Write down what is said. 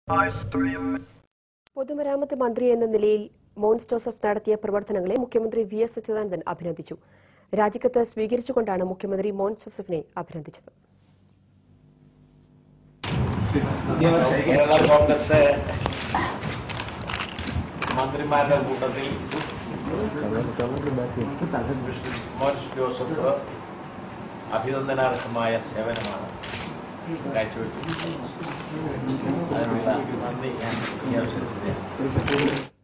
പൊതുമരാമത്ത് മന്ത്രി എന്ന നിലയിൽ മോൻസ് ജോസഫ് നടത്തിയ പ്രവർത്തനങ്ങളെ മുഖ്യമന്ത്രി വി.എസ്. അച്യുതാനന്ദൻ അഭിനന്ദിച്ചു. രാജിക്കത്ത് സ്വീകരിച്ചുകൊണ്ടാണ് മുഖ്യമന്ത്രി മോൻസ് ജോസഫിനെ അഭിനന്ദിച്ചത്. കോൺഗ്രസ് മന്ത്രിമാരുടെ കൂട്ടത്തിൽ മോൻസ് ജോസഫ് അഭിനന്ദനാർഹമായ സേവനമാണ് കാഴ്ചവെച്ചത്. അതിനുള്ള നന്ദി ഞാൻ ഈ അവസരത്തിൽ